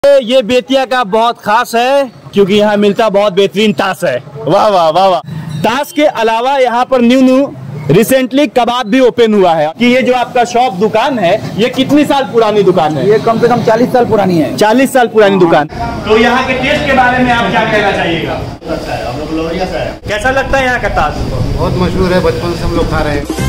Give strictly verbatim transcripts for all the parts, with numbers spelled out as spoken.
ये बेतिया का बहुत खास है क्योंकि यहाँ मिलता बहुत बेहतरीन ताश है। वाह वाह वाह वाह। ताश के अलावा यहाँ पर न्यू न्यू रिसेंटली कबाब भी ओपन हुआ है। कि ये जो आपका शॉप दुकान है ये कितनी साल पुरानी दुकान है? ये कम से कम चालीस साल पुरानी है। चालीस साल पुरानी दुकान। तो यहाँ के टेस्ट के बारे में आप क्या कहना चाहिएगा? कैसा लगता है यहाँ का ताश? बहुत मशहूर है, बचपन से हम लोग खा रहे हैं।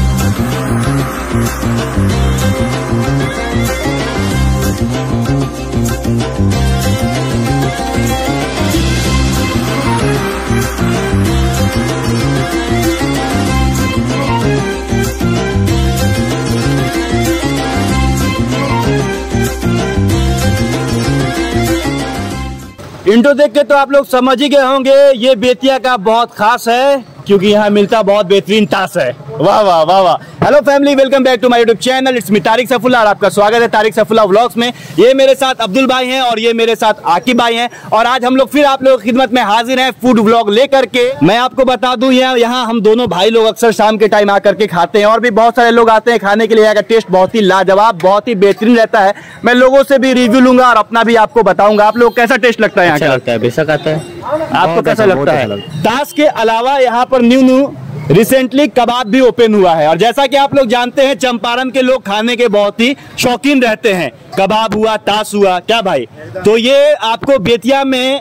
इंट्रो देख के तो आप लोग समझ ही गए होंगे ये बेतिया का बहुत खास है क्योंकि यहाँ मिलता बहुत बेहतरीन ताश है। वाह वाह वाह वाह। Hello family, welcome back to my YouTube channel. It's me Tariq Saifullah और आपका स्वागत है तारिक सैफुल्लाह व्लॉग्स में। ये मेरे साथ अब्दुल भाई हैं और ये मेरे साथ आकिब भाई हैं और आज हम लोग फिर आप लोगों की खिदमत में हाजिर हैं फूड व्लॉग लेकर के। मैं आपको बता दूं यहाँ यहाँ हम दोनों भाई लोग अक्सर शाम के टाइम आकर के खाते हैं और भी बहुत सारे लोग आते हैं खाने के लिए। यहाँ का टेस्ट बहुत ही लाजवाब, बहुत ही बेहतरीन रहता है। मैं लोगों से भी रिव्यू लूंगा और अपना भी आपको बताऊंगा। आप लोग कैसा टेस्ट लगता है यहाँ का? लगता है, बेशक आता है। आपको कैसा लगता है? ताश के अलावा यहाँ पर न्यू न्यू रिसेंटली कबाब भी ओपन हुआ है और जैसा कि आप लोग जानते हैं चंपारण के लोग खाने के बहुत ही शौकीन रहते हैं। कबाब हुआ, ताश हुआ, क्या भाई? तो ये आपको बेतिया में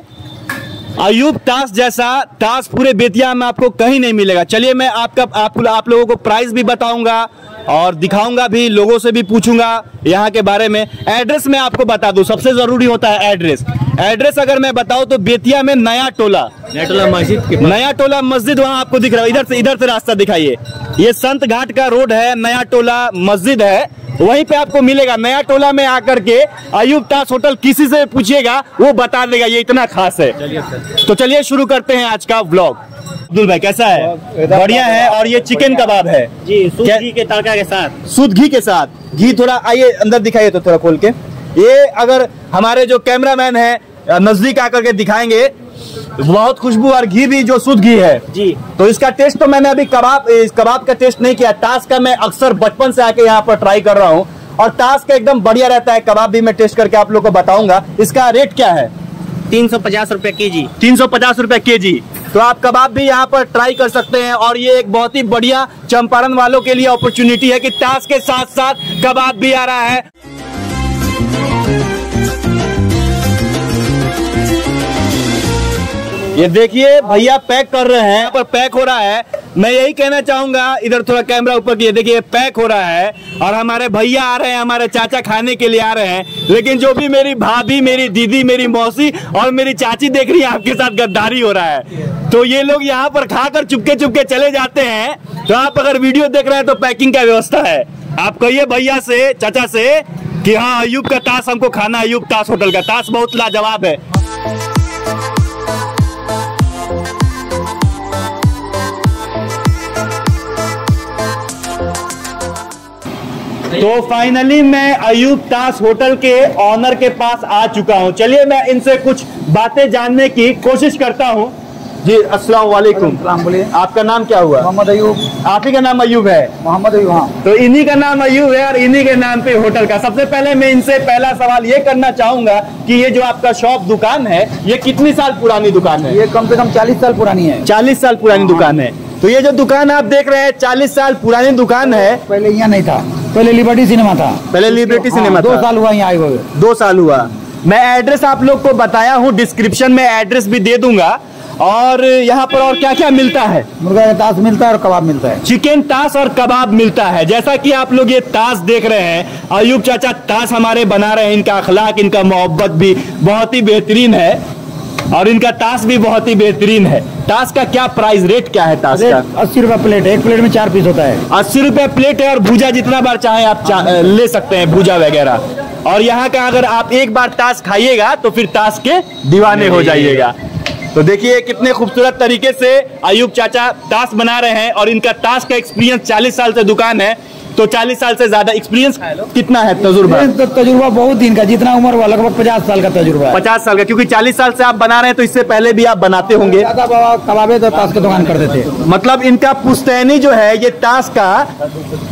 अयूब ताश जैसा ताश पूरे बेतिया में आपको कहीं नहीं मिलेगा। चलिए मैं आपका आप, आप लोगों को प्राइस भी बताऊंगा और दिखाऊंगा भी, लोगों से भी पूछूंगा यहाँ के बारे में। एड्रेस मैं आपको बता दूं, सबसे जरूरी होता है एड्रेस। एड्रेस अगर मैं बताऊं तो बेतिया में नया टोला नया टोला मस्जिद के नया टोला मस्जिद वहाँ आपको दिख रहा है। इधर से इधर से रास्ता दिखाइए। ये संत घाट का रोड है, नया टोला मस्जिद है, वहीं पे आपको मिलेगा। नया टोला में आकर के अयूब ताश होटल किसी से पूछिएगा वो बता देगा ये इतना खास है। तो चलिए शुरू करते हैं आज का व्लॉग। अब्दुल भाई कैसा है? बढ़िया है। और ये चिकन कबाब है जी, शुद्ध घी के तड़का के साथ। शुद्ध घी के साथ। घी थोड़ा आइए अंदर दिखाइए तो थोड़ा खोल के। ये अगर हमारे जो कैमरामैन है नजदीक आकर के दिखाएंगे, बहुत खुशबू और घी भी जो शुद्ध घी है जी। तो इसका टेस्ट तो मैंने अभी कबाब इस कबाब का टेस्ट नहीं किया। ताश का मैं अक्सर बचपन से आके यहाँ पर ट्राई कर रहा हूँ और ताश का एकदम बढ़िया रहता है। कबाब भी मैं टेस्ट करके आप लोग को बताऊंगा। इसका रेट क्या है? तीन सौ पचास रुपए के जी। तीन सौ पचास रुपए के जी। तो आप कबाब भी यहाँ पर ट्राई कर सकते हैं और ये एक बहुत ही बढ़िया चंपारण वालों के लिए अपॉर्चुनिटी है कि ताश के साथ साथ कबाब भी आ रहा है। ये देखिए भैया पैक कर रहे हैं, यहाँ पर पैक हो रहा है। मैं यही कहना चाहूंगा, इधर थोड़ा कैमरा ऊपर किए, देखिए पैक हो रहा है और हमारे भैया आ रहे हैं, हमारे चाचा खाने के लिए आ रहे हैं। लेकिन जो भी मेरी भाभी, मेरी दीदी, मेरी मौसी और मेरी चाची देख रही है आपके साथ गद्दारी हो रहा है। तो ये लोग यहाँ पर खाकर चुपके चुपके चले जाते हैं। तो आप अगर वीडियो देख रहे हैं तो पैकिंग का व्यवस्था है। आप कहिए भैया से, चाचा से कि हाँ अयूब का ताश हमको खाना, अयूब ताश होटल का ताश बहुत लाजवाब है। तो फाइनली मैं अयूब ताश होटल के ऑनर के पास आ चुका हूं। चलिए मैं इनसे कुछ बातें जानने की कोशिश करता हूं। जी अस्सलाम वालेकुम। बोलिए। आपका नाम क्या हुआ? मोहम्मद अयूब। आप ही का नाम अयूब है? मोहम्मद अयूब। हाँ, तो इन्हीं का नाम अयूब है और इन्हीं के नाम पे होटल का। सबसे पहले मैं इनसे पहला सवाल ये करना चाहूंगा कि ये जो आपका शॉप दुकान है ये कितनी साल पुरानी दुकान है? ये कम से कम चालीस साल पुरानी है। चालीस साल पुरानी दुकान है। तो ये जो दुकान आप देख रहे हैं चालीस साल पुरानी दुकान है। पहले यहाँ नहीं था, पहले लिबर्टी सिनेमा था। पहले लिबर्टी हाँ, सिनेमा दो था। साल हुआ यहाँ आए हुए। दो साल हुआ। मैं एड्रेस आप लोग को बताया हूँ, डिस्क्रिप्शन में एड्रेस भी दे दूंगा। और यहाँ पर और क्या क्या मिलता है? मुर्गा का ताश मिलता है और कबाब मिलता है। चिकन ताश और कबाब मिलता है। जैसा कि आप लोग ये ताश देख रहे हैं, अयूब चाचा ताश हमारे बना रहे हैं। इनका अखलाक, इनका मोहब्बत भी बहुत ही बेहतरीन है और इनका ताश भी बहुत ही बेहतरीन है। ताश का क्या प्राइस, रेट क्या है ताश का? अस्सी रुपए प्लेट है। एक प्लेट में चार पीस होता है। अस्सी रुपए प्लेट है और भूजा जितना बार चाहे आप चा, ले सकते हैं भूजा वगैरह। और यहाँ का अगर आप एक बार ताश खाइएगा तो फिर ताश के दीवाने हो जाइएगा। तो देखिए कितने खूबसूरत तरीके से अयूब चाचा ताश बना रहे हैं और इनका ताश का एक्सपीरियंस चालीस साल से दुकान है। तो चालीस साल से ज्यादा एक्सपीरियंस कितना है तजुर्बा? तो तजुर्बा बहुत दिन का, जितना उम्र हुआ लगभग पचास साल का तजुर्बा है। पचास साल का, क्योंकि चालीस साल से आप बना रहे हैं तो इससे पहले भी आप बनाते होंगे। दादा बाबा कबाबे तो ताश की दुकान करते थे। मतलब इनका पुश्तैनी जो है ये ताश का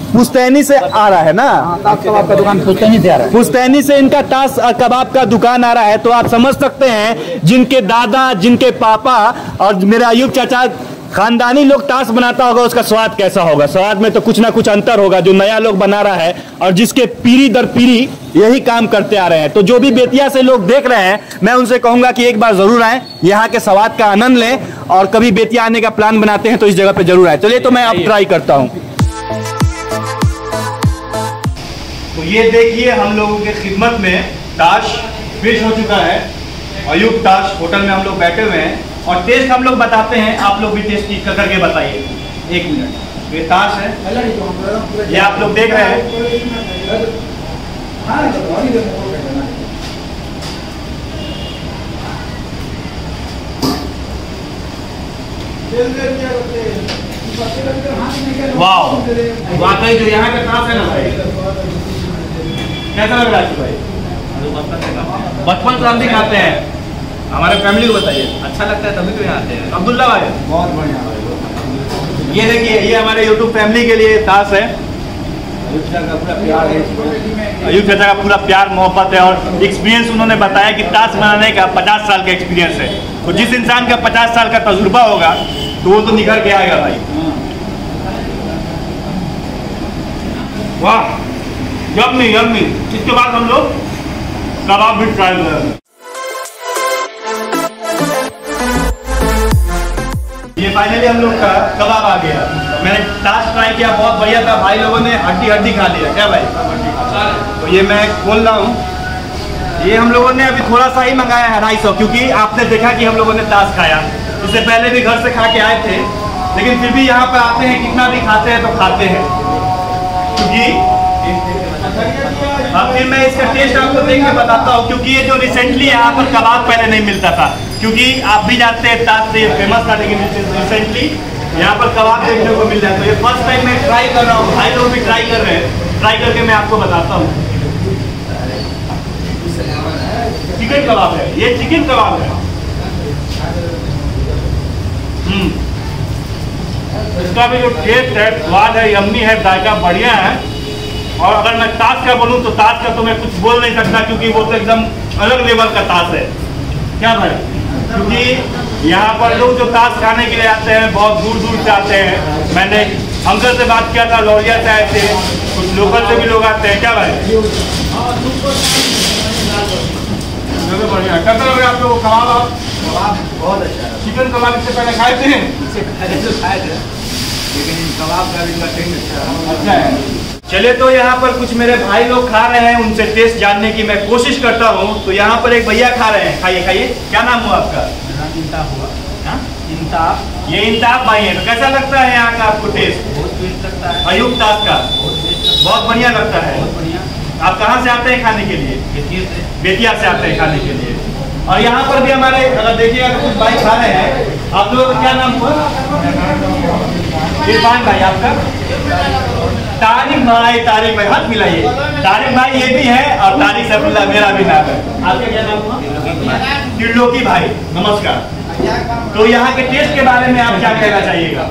पुस्तैनी से आ रहा है ना? ताश कबाब का दुकान पुस्तैनी से आ रहा है। पुस्तैनी से इनका ताश और कबाब का दुकान आ रहा है। तो आप समझ सकते हैं जिनके दादा, जिनके पापा और मेरे अयूब चाचा खानदानी लोग ताश बनाता होगा, उसका स्वाद कैसा होगा। स्वाद में तो कुछ ना कुछ अंतर होगा जो नया लोग बना रहा है और जिसके पीढ़ी दर पीढ़ी यही काम करते आ रहे हैं। तो जो भी बेतिया से लोग देख रहे हैं, मैं उनसे कहूंगा कि एक बार जरूर आएं, यहाँ के स्वाद का आनंद लें और कभी बेतिया आने का प्लान बनाते हैं तो इस जगह पे जरूर आए। चलिए तो मैं अब ट्राई करता हूँ। तो ये देखिए हम लोगों के खिदमत में ताश पेश हो चुका है। अयूब ताश होटल में हम लोग बैठे हुए हैं और टेस्ट हम लोग बताते हैं, आप लोग भी टेस्ट की करके बताइए। एक मिनट, ये ताश है, ये आप लोग देख रहे हैं। वाह, वाकई जो यहाँ का ताश है ना भाई, कैसा लग रहा है भाई? बचपन से हम भी खाते हैं, हमारे फैमिली को बताइए। अच्छा लगता है तभी तो यहाँ आते हैं। अब्दुल्ला भाई बहुत बढ़िया भाई। ये देखिए, ये हमारे यूट्यूब फैमिली के लिए ताश है। अयूब चाचा का पूरा प्यार है। अयूब चाचा का पूरा प्यार मोहब्बत है और एक्सपीरियंस उन्होंने बताया कि ताश बनाने का पचास साल का एक्सपीरियंस है। तो जिस इंसान का पचास साल का तजुर्बा होगा तो वो तो निखर के आएगा भाई। वाह, यम्मी यम्मी। इसके बाद हम लोग कबाब भी ट्राई करेंगे। ये फाइनली हम लोग का कबाब आ गया। मैंने ताश ट्राई किया, बहुत बढ़िया था। भाई लोगों ने हड्डी हड्डी खा लिया क्या भाई? तो ये मैं खोल रहा हूँ। ये हम लोगों ने अभी थोड़ा सा ही मंगाया है, ढाई सौ, क्योंकि आपने देखा कि हम लोगों ने ताश खाया। इससे पहले भी घर से खा के आए थे, लेकिन फिर भी यहाँ पे आते हैं, कितना भी खाते हैं तो खाते हैं, क्योंकि हाँ, फिर मैं इसका टेस्ट आपको देख के बताता हूँ। क्योंकि ये जो रिसेंटली यहाँ पर कबाब पहले नहीं मिलता था, क्योंकि आप भी जानते हैं ताश से फेमस था, लेकिन रिसेंटली यहाँ पर कबाब देखने को मिल जाता है। तो ये फर्स्ट टाइम मैं ट्राई कर रहा हूँ, भाई लोग भी ट्राई कर रहे हैं। ट्राई करके मैं आपको बताता हूँ। चिकन कबाब है, ये चिकन कबाब है। हम्म, इसका भी जो टेस्ट है, स्वाद है, यम्मी है, जायका बढ़िया है। और अगर मैं ताश का बोलूँ तो ताश का तो मैं कुछ बोल नहीं सकता, क्योंकि वो तो एकदम अलग लेवल का ताश है क्या भाई? क्योंकि यहाँ पर लोग जो ताश खाने के लिए आते हैं बहुत दूर दूर से आते हैं। मैंने अंकल से बात किया था, लौरिया से आए थे, कुछ लोकल से भी लोग आते हैं क्या भाई? बढ़िया। कैसा लग रहा है आप लोगों को कबाब? बहुत अच्छा है। चिकन कबाब इससे पहले खाए थे? इससे पहले तो खाए थे, लेकिन कबाब का भी टेस्ट अच्छा है। चलिए तो यहाँ पर कुछ मेरे भाई लोग खा रहे हैं, उनसे टेस्ट जानने की मैं कोशिश करता हूँ। तो यहाँ पर एक भैया खा रहे हैं, खाइए खाइए। क्या नाम हुआ आपका? इंताब हुआ। हाँ? इंताब। ये इंताब भाई है। तो कैसा लगता है यहाँ का आपको टेस्ट? बहुत टेस्ट लगता है। अयूब ताश का बहुत बढ़िया लगता है। बहुत बढ़िया। आप कहाँ से आते हैं खाने के लिए? बेतिया से। बेतिया से आते हैं खाने के लिए। और यहाँ पर भी हमारे, अगर देखिएगा तो कुछ भाई खा रहे हैं। आप लोगों का क्या नाम हुआ? इरफान भाई। आपका? तारिक भाई। तारिक भाई, हाथ मिलाइए। तारिक भाई ये भी है और तारिक सैफुल्लाह मेरा भी नाम है। आपका क्या नाम हुआ? त्रिलोकी भाई, नमस्कार। तो यहाँ के टेस्ट के बारे में आप क्या कहना चाहिएगा?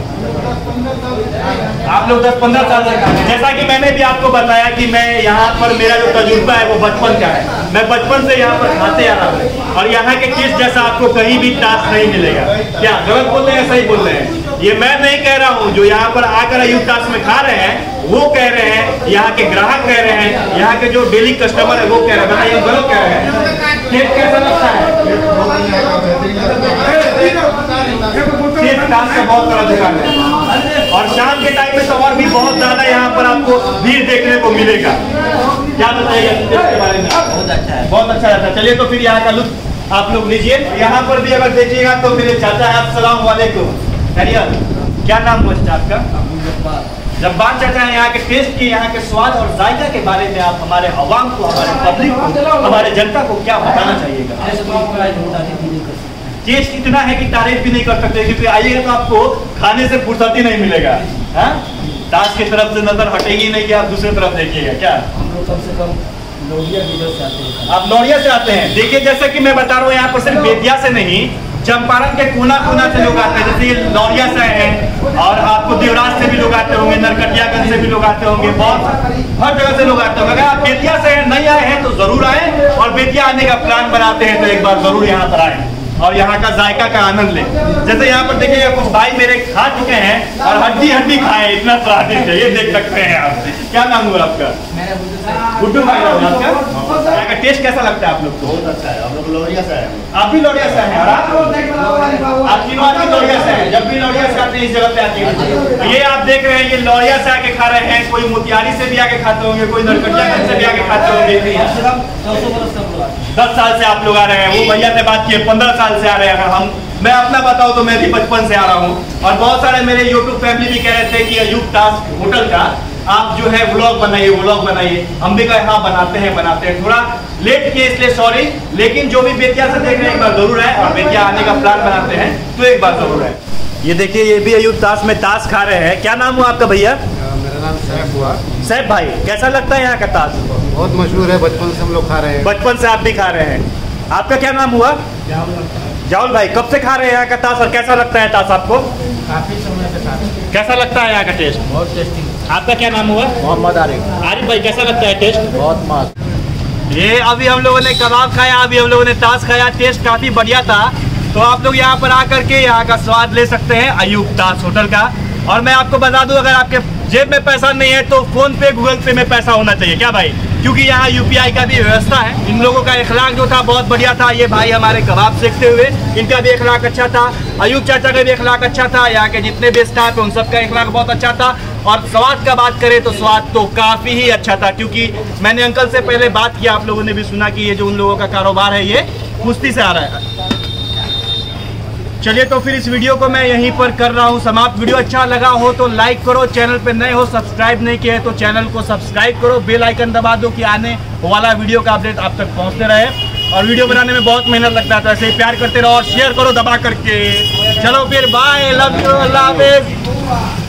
आप लोग दस पंद्रह साल से खाते हैं। जैसा कि मैंने भी आपको बताया कि मैं यहाँ पर, मेरा जो तजुर्बा है वो बचपन का है। मैं बचपन से यहाँ पर खाते आ रहा हूँ और यहाँ के टेस्ट जैसा आपको कहीं भी ताश नहीं मिलेगा। क्या गलत बोल रहे हैं, सही बोल रहे हैं? ये मैं नहीं कह रहा हूँ, जो यहाँ पर आकर अयूब ताश में खा रहे हैं वो कह रहे हैं, यहाँ के ग्राहक कह रहे हैं, यहाँ के जो डेली कस्टमर है वो कह रहे हैं। बताइए, गलत कह रहे हैं? टेस्ट कैसा लगता है? ताश का बहुत बड़ा दुकान है और शाम के टाइम में तो और भी बहुत ज्यादा यहाँ पर आपको भीड़ देखने को मिलेगा। क्या बताइएगा टेस्ट के बारे में? बहुत अच्छा है। बहुत अच्छा रहता है। चलिए तो फिर यहाँ का लुत्फ आप लोग लीजिए। यहाँ पर भी अगर देखिएगा तो मेरे चाचा है। अस्सलाम वालेकुम। क्या नाम हुआ चाचा आपका? जब्बार चाचा है। यहाँ के टेस्ट की, यहाँ के स्वाद और जायका के बारे में आप हमारे अवाम को, हमारे पब्लिक को, हमारे जनता को क्या बताना चाहिएगा? टेस्ट इतना है कि तारीफ भी नहीं कर सकते, क्योंकि आइएगा तो आपको खाने से फुर्सत ही नहीं मिलेगा। हाँ, ताश की तरफ से नजर हटेगी नहीं कि आप दूसरी तरफ देखिएगा। क्या हम लोग कम से कम लौरिया जिले से आते हैं। आप लौरिया से आते हैं? देखिए, जैसा कि मैं बता रहा हूँ, यहाँ पर सिर्फ बेतिया से नहीं, चंपारण के कोना कोना से लोग आते हैं, जैसे ये लौरिया से है और आपको देवराज से भी लोग आते होंगे, नरकटियागंज से भी लोग आते होंगे, बहुत हर जगह से लोग आते होंगे। अगर आप बेतिया से नहीं आए हैं तो जरूर आए, और बेतिया आने का प्लान बनाते हैं तो एक बार जरूर यहाँ पर आए और यहाँ का जायका का आनंद लें। जैसे यहाँ पर देखिए कुछ भाई मेरे खा चुके हैं और हड्डी हड्डी खाए, इतना स्वादिष्ट है, ये देख सकते हैं आप। क्या नाम हुआ आपका? गुड्डू भाई नाम है आपका? यहाँ का टेस्ट कैसा लगता है आप लोग को? बहुत अच्छा है। हम लोग लोरिया से आए हैं। आप भी लौरिया से हैं और आप आप तीनों आदमी लौरिया से हैं। जब भी लौरिया से आते हैं इस जगह पे आते हैं। ये आप देख रहे हैं, ये लौरिया से आके खा रहे हैं, कोई मोतिहारी से भी आके खाते होंगे, कोई नरकटियागंज से भी आके खाते होंगे। दस साल से आप लोग आ रहे हैं, वो भैया से बात किए पंद्रह साल से आ रहे हैं। अगर हम मैं अपना बताऊं तो मैं भी बचपन से आ रहा हूं, और बहुत सारे मेरे यूट्यूब फैमिली भी कह रहे थे कि अयूब ताज होटल का आप जो है व्लॉग बनाइए व्लॉग बनाइए। हम भी कहे हाँ बनाते हैं बनाते हैं थोड़ा लेट किए इसलिए सॉरी, लेकिन जो भी बेतिया से देख रहे हैं एक बार जरूर है, और बेतिया आने का प्लान बनाते हैं तो एक बार जरूर है। ये देखिए ये भी अयूब ताज में ताश खा रहे हैं। क्या नाम हुआ आपका भैया? मेरा नाम सैफ हुआ। सैफ भाई, कैसा लगता है यहाँ का ताश? बहुत मशहूर है, बचपन से हम लोग खा रहे हैं। बचपन से आप भी खा रहे हैं। आपका क्या नाम हुआ? जाउल भाई, कब से खा रहे हैं यहाँ का ताश और कैसा लगता है ताश आपको? काफी समय से खा रहे हैं। कैसा लगता है यहाँ का टेस्ट? बहुत टेस्टी। आपका क्या नाम हुआ? मोहम्मद आरिफ। आरिफ भाई, कैसा लगता है टेस्ट? बहुत मस्त। ये अभी हम लोगों ने कबाब खाया, अभी हम लोगों ने ताश खाया, टेस्ट काफी बढ़िया था। तो आप लोग यहाँ पर आकर के यहाँ का स्वाद ले सकते हैं अयूब ताज होटल का। और मैं आपको बता दूं, अगर आपके जेब में पैसा नहीं है तो फोन पे गूगल पे में पैसा होना चाहिए, क्या भाई? क्योंकि यहाँ यूपीआई का भी व्यवस्था है। इन लोगों का इखलाक जो था बहुत बढ़िया था। ये भाई हमारे कबाब सेकते हुए, इनका भी इखलाक अच्छा था, अयूब चाचा का भी इखलाक अच्छा था, यहाँ के जितने भी स्टाफ है उन सबका इखलाक बहुत अच्छा था। और स्वाद का बात करें तो स्वाद तो काफी ही अच्छा था, क्योंकि मैंने अंकल से पहले बात किया, आप लोगों ने भी सुना कि ये जो उन लोगों का कारोबार है ये कुश्ती से आ रहा है। चलिए तो फिर इस वीडियो को मैं यहीं पर कर रहा हूँ समाप्त। वीडियो अच्छा लगा हो तो लाइक करो, चैनल पे नए हो सब्सक्राइब नहीं किए तो चैनल को सब्सक्राइब करो, बेल आइकन दबा दो कि आने वाला वीडियो का अपडेट आप तक पहुँचते रहे। और वीडियो बनाने में बहुत मेहनत लगता है, तो ऐसे ही प्यार करते रहो और शेयर करो दबा करके। चलो फिर बाय, लव यू, अल्लाह हाफिज़।